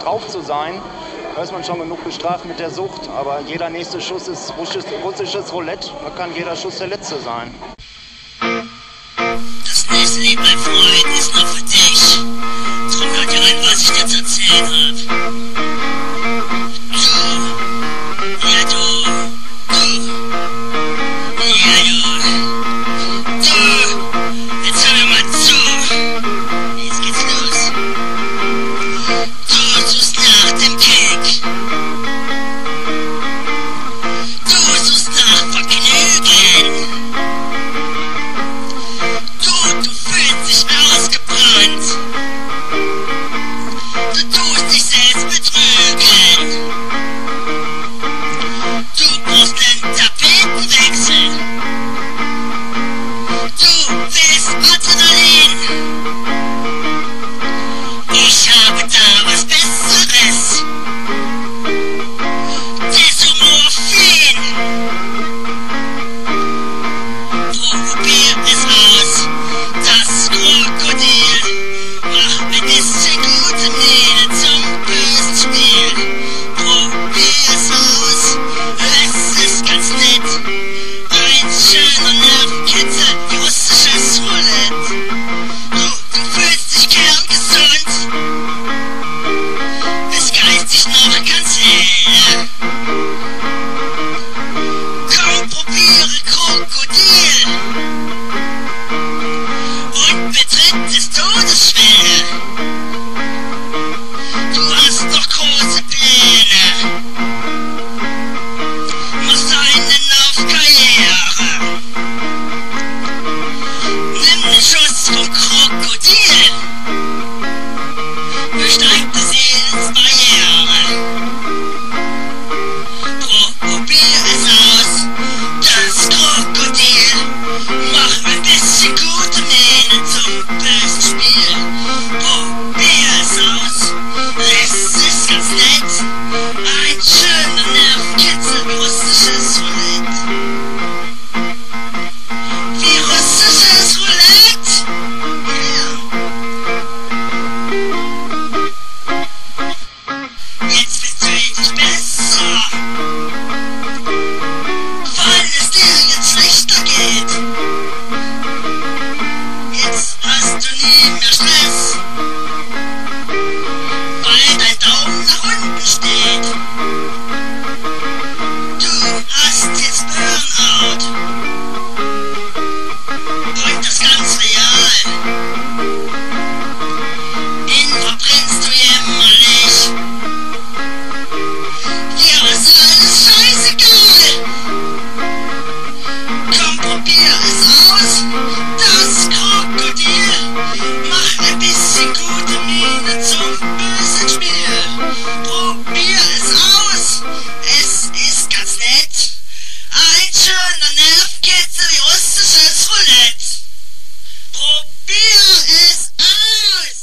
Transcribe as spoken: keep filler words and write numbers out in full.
drauf zu sein, da ist man schon genug bestraft mit der Sucht. Aber jeder nächste Schuss ist russisches, russisches Roulette, da kann jeder Schuss der letzte sein. Das nächste Lied, mein Freund, ist noch für dich. Drum hört ihr rein, was ich jetzt erzählt hab. Du, ja du, du, ja du, du, jetzt hör mir mal zu. Jetzt geht's los. Du suchst nach dem Kick. Du suchst nach Vergnügen. Du, du fühlst dich ausgebrannt. Du tust dich selbst betrügen. Du brauchst einen Tapetenwechsel. Du willst Adrenalin. Ich habe da was Besseres. Desomorphin. Probier es aus. Das Krokodil. Mach ein bisschen gute Miene zum bösen Spiel. Probier es aus. Es ist ganz nett. Ein schöner Nervenkitzel, wie russisches Roulette. Du, du fühlst dich kerngesund. Bist geistig noch ganz hell. Komm, probiere Krokodil. Und betritt des Todes Schwelle. Du hast doch große Pläne. Machst einen auf Karriere. Nimm den Schuss vom Krokodil. Besteig die Seelensbarriere. Probier es aus. Das Krokodil. Mach ein bisschen gute Miene zum bösen Spiel. Probier es aus. Es ist ganz nett. Ein schöner Nervenkitzel, wie russisches Roulette. Wie russisches Roulette. Ja. Jetzt bist du richtig besser. Weil es dir jetzt schlechter geht. Jetzt hast du nie mehr Stress. Weil dein Daumen nach unten steht. Du hast jetzt Burnout. Und das ganz real. Innen verbrennst du jämmerlich. Dir ist alles scheißegal. Komm, probier es aus. Das Krokodil. Mach ein bisschen gute Miene zum bösen Spiel. Probier es aus. Es ist ganz nett. Ein schöner Nervenkitzel wie russisches Roulette. Probier es aus.